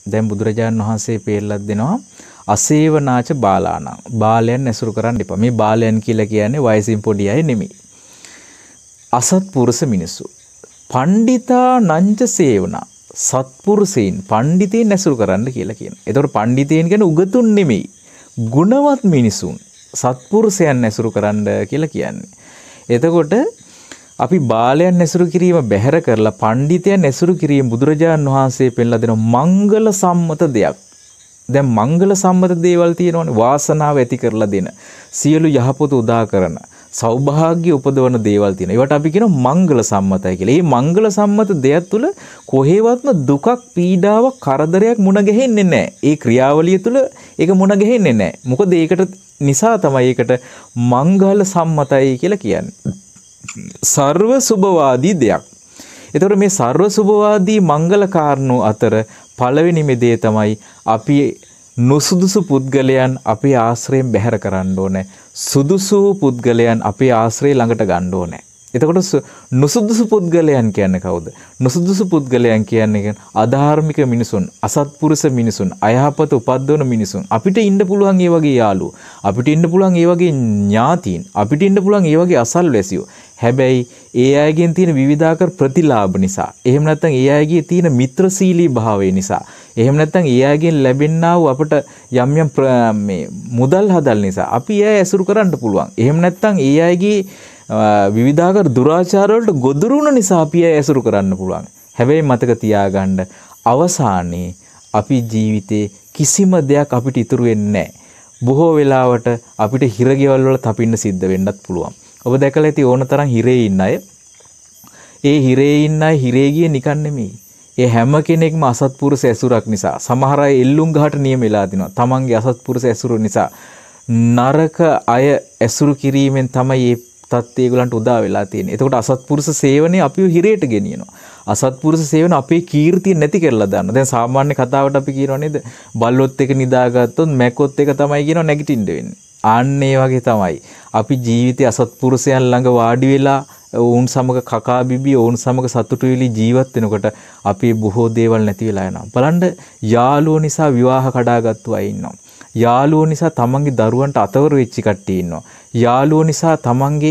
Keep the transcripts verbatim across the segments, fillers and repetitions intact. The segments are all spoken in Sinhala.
දැන් බුදුරජාණන් වහන්සේ පෙන්නලා දෙනවා අසේවනාච බාලාණං. බාලයන් ඇසුරු කරන්න එපා. මේ බාලයන් කියලා කියන්නේ වයසින් පොඩි අය නෙමෙයි. අසත්පුරුෂ මිනිස්සු. පණ්ඩිතා නංච සේවනා. සත්පුරුෂයින් පණ්ඩිතයින් ඇසුරු කරන්න කියලා කියනවා. ඒතකොට පණ්ඩිතයින් කියන්නේ උගතුන් නෙමෙයි. ගුණවත් මිනිසුන් සත්පුරුෂයන් ඇසුරු කරන්න කියලා කියන්නේ. එතකොට අපි බාලයන් ඇසුරු කිරීම බැහැර කරලා පණ්ඩිතයන් ඇසුරු කිරීම බුදුරජාණන් වහන්සේ පෙන්ලා දෙන මංගල සම්මත දෙයක්. දැන් මංගල සම්මත දේවල් තියෙනවනේ වාසනාව ඇති කරලා දෙන සියලු යහපත උදා කරන සෞභාග්‍ය උපදවන දේවල් තියෙනවා. ඒවට අපි කියනවා මංගල සම්මතයි කියලා. මේ මංගල සම්මත දෙයක් තුළ කොහේවත්ම දුකක්, පීඩාවක්, කරදරයක් මුණ ගැහෙන්නේ නැහැ. ඒ ක්‍රියාවලිය තුළ ඒක මුණ ගැහෙන්නේ නැහැ. මොකද ඒකට නිසා තමයි ඒකට මංගල සම්මතයි කියලා කියන්නේ. සර්ව සුභවාදී දෙයක්. එතකොට මේ සර්ව සුභවාදී මංගල කාරණු අතර පළවෙනිම දේ තමයි අපි නුසුදුසු පුද්ගලයන් අපේ ආශ්‍රයෙන් බැහැර කරන්න ඕනේ. සුදුසු පුද්ගලයන් අපේ ආශ්‍රය ළඟට ගන්න ඕනේ. එතකොට නුසුදුසු පුද්ගලයන් කියන්නේ කවුද? නුසුදුසු පුද්ගලයන් කියන්නේ අධාර්මික මිනිසුන්, අසත්පුරුෂ මිනිසුන්, අයහපත උපද්දවන මිනිසුන්. අපිට ඉන්න පුළුවන් ඒ වගේ යාළුවෝ, අපිට ඉන්න පුළුවන් ඒ වගේ ඥාතීන්, අපිට ඉන්න පුළුවන් ඒ වගේ අසල්වැසියෝ. හැබැයි ඒ අයගෙන් තියෙන විවිධාකාර ප්‍රතිලාභ නිසා, එහෙම නැත්නම් ඒ අයගේ තියෙන මිත්‍රශීලී භාවය නිසා, එහෙම නැත්නම් ඒ අයගෙන් ලැබෙන්නා වූ අපට යම් යම් මේ මුදල් හදල් නිසා අපි ඒ ඇසුරු කරන්න පුළුවන්. එහෙම නැත්නම් ඒ අයගේ විවිධාකාර දුරාචාර වලට ගොදුරු වුණ නිසා අපි ඒ ඇසුරු කරන්න පුළුවන්. හැබැයි මතක තියාගන්න අවසානයේ අපි ජීවිතේ කිසිම දෙයක් අපිට ඉතුරු වෙන්නේ නැහැ. බොහෝ වෙලාවට අපිට හිරගෙවල් වල තපින්න සිද්ධ වෙන්නත් පුළුවන්. ඔබ දැකලා ඇති ඕන තරම් හිරේ ඉන්න අය. ඒ හිරේ ඉන්න අය හිරේ ගියේ නිකන් නෙමෙයි. ඒ හැම කෙනෙක්ම අසත්පුරුෂ ඇසුරක් නිසා සමහර අය එල්ලුම් ගහට නියම වෙලා තිනවා. තමන්ගේ අසත්පුරුෂ ඇසුර නිසා නරක අය ඇසුරු කිරීමෙන් තමයි මේ තත්ත්වය ඒගොල්ලන්ට උදා වෙලා තියෙන්නේ. එතකොට අසත්පුරුෂ සේවනයේ අපිව හිරේට ගෙනියනවා. අසත්පුරුෂ සේවන අපේ කීර්තිය නැති කරලා දානවා. දැන් සාමාන්‍ය කතාවට අපි කියනවා නේද? බල්ලොත් එක නිදාගත්තොත් මැකොත් එක තමයි කියනවා නැගිටින්න වෙන්නේ. ආන්න ඒ වගේ තමයි. අපි ජීවිතයේ අසත්පුරුෂයන් ළඟ වාඩි වෙලා ඔවුන් සමග කකා බිබී ඔවුන් සමග සතුටු වෙලී ජීවත් වෙනකොට අපි බොහෝ දේවල් නැති වෙලා යනවා. බලන්න යාළුවෝ නිසා විවාහ කඩාගත්තු අය ඉන්නවා. යාළුවෝ නිසා තමන්ගේ දරුවන්ට අතවර වෙච්ච කට්ටිය ඉන්නවා. යාළුවෝ නිසා තමන්ගේ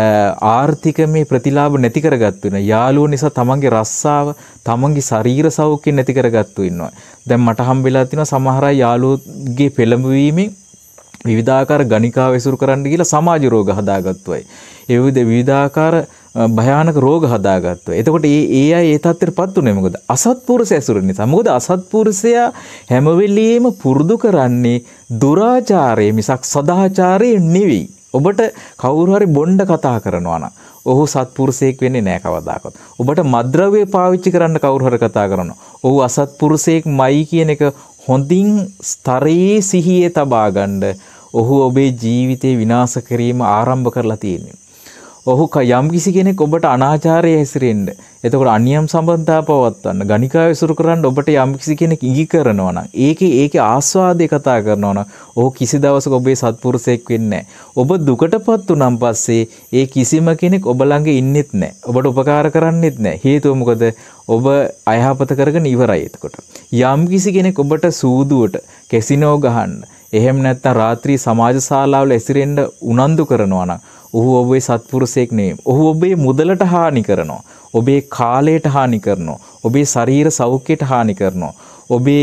ආර්ථික මේ ප්‍රතිලාභ නැති කරගත්තු ඉන්නවා. යාළුවෝ නිසා තමන්ගේ රස්සාව, තමන්ගේ ශරීර සෞඛ්‍ය නැති කරගත්තු ඉන්නවා. දැන් මට හම්බෙලා තියෙනවා සමහර අය යාළුවෝගේ පෙළඹවීමෙන් විවිධාකාර ගණිකාව ඇසුරු කරන්න කියලා සමාජ රෝග හදාගත්තු අය. ඒ විවිධාකාර භයානක රෝග හදාගත්තු අය. එතකොට ඒ ඒ අය ඒ තත්ත්වයටපත් උනේ මොකද? අසත්පුරුෂ ඇසුර නිසා. මොකද අසත්පුරුෂයා හැම වෙලෙම පුරුදු කරන්නේ දුරාචාරය මිසක් සදාචාරය නෙවෙයි. ඔබට කවුරු හරි බොණ්ඩ කතා කරනවා නම් ඔහු සත්පුරුෂයෙක් වෙන්නේ නැහැ කවදාකවත්. ඔබට මද්ද්‍රව්‍ය පාවිච්චි කරන්න කවුරු හරි කතා කරනවා. ඔහු අසත්පුරුෂයෙක්මයි කියන එක හොඳින් ස්තරයේ සිහියේ තබා ගන්න ඔහු ඔබේ ජීවිතේ විනාශ කිරීම ආරම්භ කරලා තියෙනවා. ඔහු යම් කිසි කෙනෙක් ඔබට අනාචාරයේ හැසිරෙන්න, එතකොට අනියම් සම්බන්ධතා පවත්වන්න, ගණිකාව විසුරු කරන්න ඔබට යම් කිසි කෙනෙක් ඉඟි කරනවා නම්, ඒකේ ඒකේ ආස්වාදේ කතා කරනවා නම්, ඔහු කිසි දවසක ඔබේ සත්පුරුෂයෙක් වෙන්නේ නැහැ. ඔබ දුකටපත් උනන් පස්සේ ඒ කිසිම කෙනෙක් ඔබ ළඟ ඉන්නෙත් නැහැ. ඔබට උපකාර කරන්නෙත් නැහැ. හේතුව මොකද? ඔබ අයහපත කරගෙන ඉවරයි. එතකොට යම් කිසි කෙනෙක් ඔබට සූදුවට කැසිනෝ ගහන්න, එහෙම නැත්නම් රාත්‍රී සමාජ ශාලාවල ඇසිරෙන්න උනන්දු කරනවා නම් ඔහු ඔබේ සත්පුරුෂයෙක් නෙවෙයි. ඔහු ඔබේ මුදලට හානි කරනවා. ඔබේ කාලයට හානි කරනවා. ඔබේ ශරීර සෞඛ්‍යයට හානි කරනවා. ඔබේ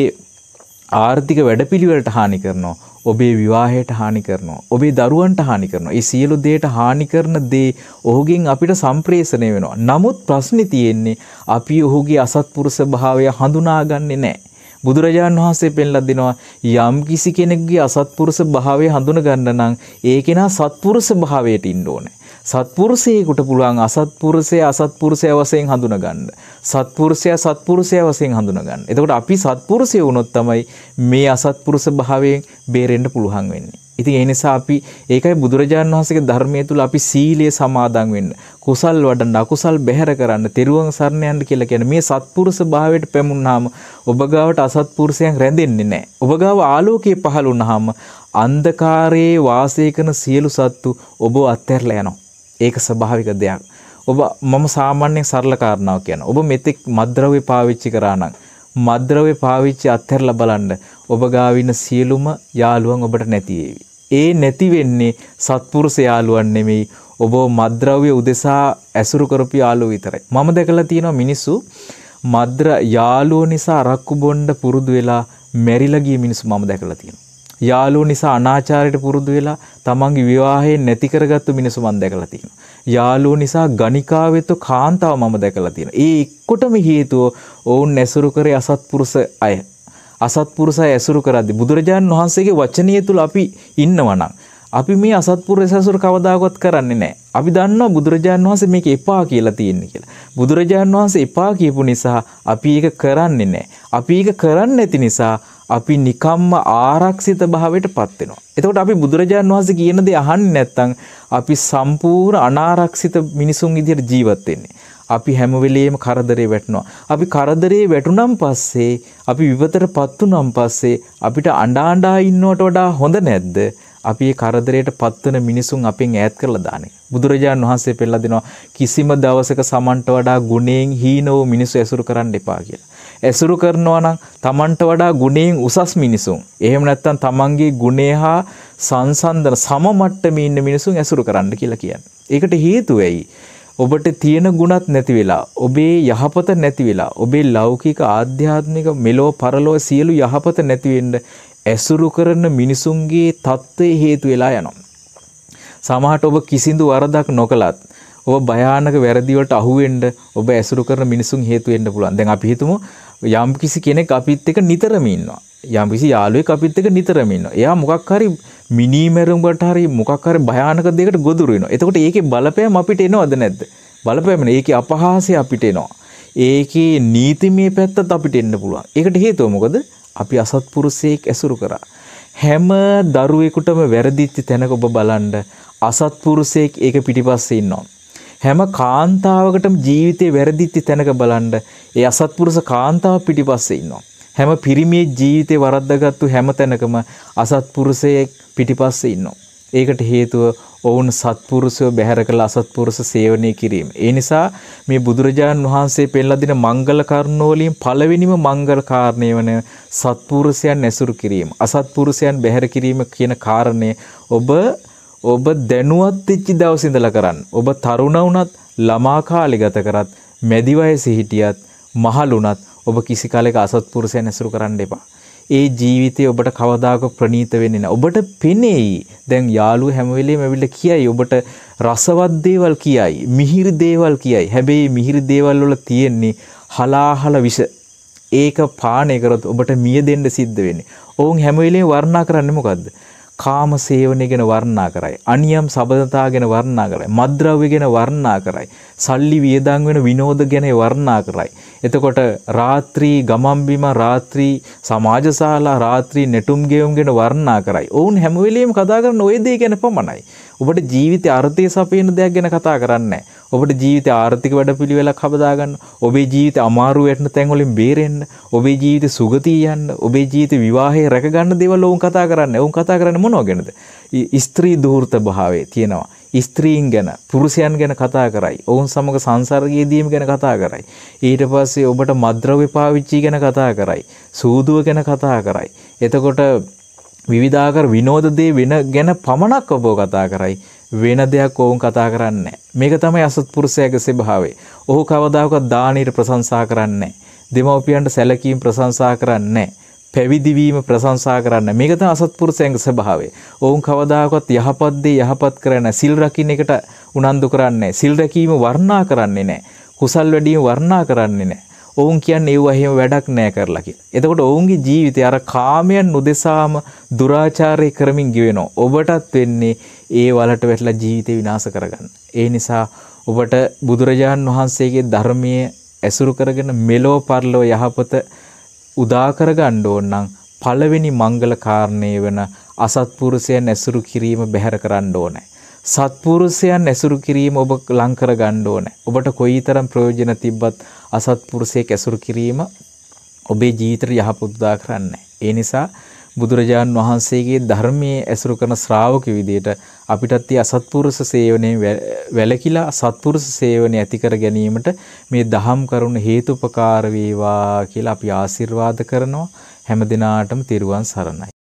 ආර්ථික වැඩපිළිවෙලට හානි කරනවා. ඔබේ විවාහයට හානි කරනවා. ඔබේ දරුවන්ට හානි කරනවා. මේ සියලු දේට හානි කරන දේ ඔහුගෙන් අපිට සම්ප්‍රේෂණය වෙනවා. නමුත් ප්‍රශ්නේ තියෙන්නේ අපි ඔහුගේ අසත්පුරුෂ භාවය හඳුනාගන්නේ නැහැ. බුදුරජාණන් වහන්සේ පෙන්ලා දෙනවා යම් කිසි කෙනෙකුගේ අසත්පුරුෂ භාවය හඳුන ගන්න නම් ඒ කෙනා සත්පුරුෂ භාවයට ඉන්න ඕනේ. සත්පුරුෂයෙකුට පුළුවන් අසත්පුරුෂයා අසත්පුරුෂයා වශයෙන් හඳුන ගන්න. සත්පුරුෂයා සත්පුරුෂයා වශයෙන් හඳුන ගන්න. එතකොට අපි සත්පුරුෂය වුණොත් තමයි මේ අසත්පුරුෂ භාවයෙන් බේරෙන්න පුළුවන් වෙන්නේ. ඉතින් ඒ නිසා අපි ඒකයි බුදුරජාණන් වහන්සේගේ ධර්මයේ තුල අපි සීලය සමාදන් වෙන්න, කුසල් වඩන්න, අකුසල් බැහැර කරන්න, තෙරුවන් සරණ යන්න කියලා කියන්නේ මේ සත්පුරුෂ භාවයට පැමුණාම ඔබ ගාවට අසත්පුරුෂයන් රැඳෙන්නේ නැහැ. ඔබ ගාව ආලෝකයේ පහළ වුණාම අන්ධකාරයේ වාසය කරන සියලු සත්තු ඔබ අත්හැරලා යනවා. ඒක ස්වභාවික දෙයක්. ඔබ මම සාමාන්‍යයෙන් සරල කාරණාවක් කියනවා. ඔබ මෙතෙක් මද්ද්‍රව්‍ය පාවිච්චි කරා නම් මද්ද්‍රව්‍ය පාවිච්චි අත්හැරලා බලන්න ඔබ ගාව ඉන්න සියලුම යාළුවන් ඔබට නැති වේවි. ඒ නැති වෙන්නේ සත්පුරුෂ යාළුවන් නෙමෙයි ඔබ මද්ද්‍රව්‍ය උදෙසා ඇසුරු කරපු යාළුවෝ විතරයි. මම දැකලා තියෙනවා මිනිස්සු මද්ද්‍ර යාළුවෝ නිසා අරක්කු බොන්න පුරුදු වෙලා මැරිලා ගිය මිනිස්සු මම දැකලා තියෙනවා. යාළුවෝ නිසා අනාචාරයට පුරුදු වෙලා තමන්ගේ විවාහය නැති කරගත්තු මිනිස්සු මම දැකලා තියෙනවා. යාළුවෝ නිසා ගණිකාවෙත් කාන්තාව මම දැකලා තියෙනවා. ඒ එක්කොටම හේතුව ඔවුන් ඇසුරු කරේ අසත්පුරුෂ අය. අසත්පුරුෂය ඇසුරු කරද්දී බුදුරජාණන් වහන්සේගේ වචනය තුල අපි ඉන්නවා නම් අපි මේ අසත්පුරුෂ ඇසුරු කවදාකවත් කරන්නේ නැහැ. අපි දන්නවා බුදුරජාණන් වහන්සේ මේක එපා කියලා තියෙන්නේ කියලා. බුදුරජාණන් වහන්සේ එපා කියපු නිසා අපි ඒක කරන්නේ නැහැ. අපි ඒක කරන්නේ නැති නිසා අපි නිකම්ම ආරක්ෂිත භාවයටපත් වෙනවා. එතකොට අපි බුදුරජාණන් වහන්සේ කියන දේ අහන්නේ නැත්නම් අපි සම්පූර්ණ අනාරක්ෂිත මිනිසුන් විදිහට ජීවත් වෙන්නේ. අපි හැම වෙලෙම කරදරේ වැටෙනවා. අපි කරදරේ වැටුණන් පස්සේ අපි විපතටපත් වුණන් පස්සේ අපිට අඬා අඬා ඉන්නවට වඩා හොඳ නැද්ද? අපි මේ කරදරයට පත්වන මිනිසුන් අපෙන් ඈත් කරලා දාන එක. බුදුරජාණන් වහන්සේ පෙන්නලා දෙනවා කිසිම දවසක සමන්ට වඩා ගුණයෙන් හීනව මිනිස්සු ඇසුරු කරන්න එපා කියලා. ඇසුරු කරනවා නම් තමන්ට වඩා ගුණයෙන් උසස් මිනිසුන්. එහෙම නැත්නම් තමන්ගේ ගුණය හා සංසන්දන සම මට්ටමේ ඉන්න මිනිසුන් ඇසුරු කරන්න කියලා කියන්නේ. ඒකට හේතුව ඇයි? ඔබට තියෙන ගුණත් නැති වෙලා, ඔබේ යහපත නැති වෙලා, ඔබේ ලෞකික ආධ්‍යාත්මික මෙලෝ පරලෝ සියලු යහපත නැති වෙන්න ඇසුරු කරන මිනිසුන්ගේ தත්ත්වයේ හේතු වෙලා යනවා. සමහරට ඔබ කිසිදු වරදක් නොකලත් ඔබ භයානක වැරදි වලට අහු වෙන්න ඔබ ඇසුරු කරන මිනිසුන් හේතු වෙන්න පුළුවන්. දැන් අපි හිතමු යම් කිසි කෙනෙක් අපිත් එක්ක නිතරම ඉන්නවා. යම් කිසි යාළුවෙක් අපිත් එක්ක නිතරම ඉන්නවා. එයා මොකක් හරි මිනිමෙරුම් වලට හරි මොකක් හරි භයානක දෙයකට ගොදුරු වෙනවා. එතකොට ඒකේ බලපෑම අපිට එනවද නැද්ද? බලපෑම නේ. ඒකේ අපහාසය අපිට එනවා. ඒකේ නීතිමය පැත්තත් අපිට එන්න පුළුවන්. ඒකට හේතුව මොකද? අපි අසත්පුරුෂයෙක් ඇසුරු කරා. හැම දරුවෙකුටම වැරදිච්ච තැනක ඔබ බලන්න අසත්පුරුෂයෙක් ඒක පිටිපස්සේ ඉන්නවා. හැම කාන්තාවකටම ජීවිතේ වැරදිච්ච තැනක බලන්න ඒ අසත්පුරුෂ කාන්තාව පිටිපස්සේ ඉන්නවා. හැම පිරිමියෙක් ජීවිතේ වරද්දාගත්තු හැම තැනකම අසත්පුරුෂයෙක් පිටිපස්සේ ඉන්නවා. ඒකට හේතුව ඔවුන් සත්පුරුෂයෝ බැහැර කළ අසත්පුරුෂ සේවනය කිරීම. ඒ නිසා මේ බුදුරජාණන් වහන්සේ පෙන්ලා දෙන මංගල කරුණෝ වලින් පළවෙනිම මංගල කාරණය වන සත්පුරුෂයන් ඇසුරු කිරීම. අසත්පුරුෂයන් බැහැර කිරීම කියන කාරණය ඔබ ඔබ දැනුවත් වෙච්ච දවසේ ඉඳලා කරන්න. ඔබ තරුණ වුණත්, ළමා කාලේ ගත කරත්, මැදි වයසේ හිටියත්, මහලුණත් ඔබ කිසි කාලයක අසත්පුරුෂයන් ඇසුරු කරන්න එපා. ඒ ජීවිතේ ඔබට කවදාක ප්‍රණීත වෙන්නේ නැහැ. ඔබට පෙනෙයි. දැන් යාළුවෝ හැම වෙලේම ඇවිල්ලා කියයි ඔබට රසවත් දේවල් කියයි, මිහිරි දේවල් කියයි. හැබැයි මිහිරි දේවල් වල තියෙන්නේ හලාහල විෂ. ඒක පානය කරොත් ඔබට මිය දෙන්න සිද්ධ වෙන්නේ. ඔවුන් හැම වෙලේම වර්ණනා කරන්නේ මොකද්ද? කාම සේවනය ගැන වර්ණනා කරයි. අනියම් සබඳතා ගැන වර්ණනා කරයි. මද්ද්‍රව්‍ය ගැන වර්ණනා කරයි. සල්ලි වියදම් වෙන විනෝද ගැන වර්ණනා කරයි. එතකොට රාත්‍රී ගමන් බිම, රාත්‍රී සමාජශාලා, රාත්‍රී నెටුම් ගෙවුම් ගැන වර්ණනා කරයි. ඔවුන් හැම වෙලෙම කතා කරන ওই දේ ගැන පමණයි. ඔබට ජීවිතේ අර්ථය සපයන දෙයක් ගැන කතා කරන්නේ නැහැ. ඔබට ජීවිතේ ආර්ථික වැඩපිළිවෙලක් හදා ගන්න, ඔබේ ජීවිතේ අමාරු වැටෙන තැන් වලින් බේරෙන්න, ඔබේ ජීවිතේ සුගතිය යන්න, ඔබේ ජීවිතේ විවාහය රැක ගන්න දේවල් ඔවුන් කතා කරන්නේ. ඔවුන් කතා කරන්නේ මොනව ගැනද? ස්ත්‍රී ධූර්ත භාවයේ තියෙනවා. ස්ත්‍රීන් ගැන, පුරුෂයන් ගැන කතා කරයි. ඔවුන් සමග සංසර්ගයේදීම ගැන කතා කරයි. ඊට පස්සේ ඔබට මද්ද්‍රව්‍ය පාවිච්චි ගැන කතා කරයි. සූදුව ගැන කතා කරයි. එතකොට විවිධාකාර විනෝද දේ වෙන ගැන පමණක් ඔබ කතා කරයි. වෙන දෙයක් ඔවුන් කතා කරන්නේ නැහැ. මේක තමයි අසත්පුරුෂයාගේ ස්වභාවය. ඔහු කවදාකවත් දානීය ප්‍රශංසා කරන්නේ නැහැ. දෙමව්පියන්ට සැලකීම් ප්‍රශංසා කරන්නේ නැහැ. පැවිදි වීම ප්‍රශංසා කරන්නේ. මේක තමයි අසත්පුරුෂයන්ගේ ස්වභාවය. ඔවුන් කවදාකවත් යහපත් දේ යහපත් කරන්නේ නැහැ. සිල් රකින්න එකට උනන්දු කරන්නේ නැහැ. සිල් රැකීම වර්ණනා කරන්නේ නැහැ. කුසල් වැඩීම වර්ණනා කරන්නේ නැහැ. ඔවුන් කියන්නේ ඒව එහෙම වැඩක් නැහැ කරලා කියලා. එතකොට ඔවුන්ගේ ජීවිතය අර කාමයන් උදෙසාම දුරාචාරය කරමින් ගෙවෙනවා. ඔබටත් වෙන්නේ ඒ වලට වැටලා ජීවිතේ විනාශ කරගන්න. ඒ නිසා ඔබට බුදුරජාණන් වහන්සේගේ ධර්මයේ ඇසුරු කරගෙන මෙලෝ පරලෝ යහපත උදා කරගන්න ඕන නම් පළවෙනි මංගල කාරණේ වෙන අසත්පුරුෂයන් ඇසුරු කිරීම බැහැර කරන්න ඕනේ. සත්පුරුෂයන් ඇසුරු කිරීම ඔබ ලං කර ගන්න ඕනේ. ඔබට කොයිතරම් ප්‍රයෝජන තිබ්බත් අසත්පුරුෂයෙක් ඇසුරු කිරීම ඔබේ ජීවිතයට යහපත උදා කරන්නේ. ඒ නිසා බුදුරජාන් වහන්සේගේ ධර්මයේ ඇසුරු කරන ශ්‍රාවක විදියට අපිටත් මේ අසත්පුරුෂ සේවනයේ වැළකීලා සත්පුරුෂ සේවනය ඇති කර ගැනීමට මේ දහම් කරුණ හේතුපකාර වේවා කියලා අපි ආශිර්වාද කරනවා. හැම දිනාටම තෙරුවන් සරණයි.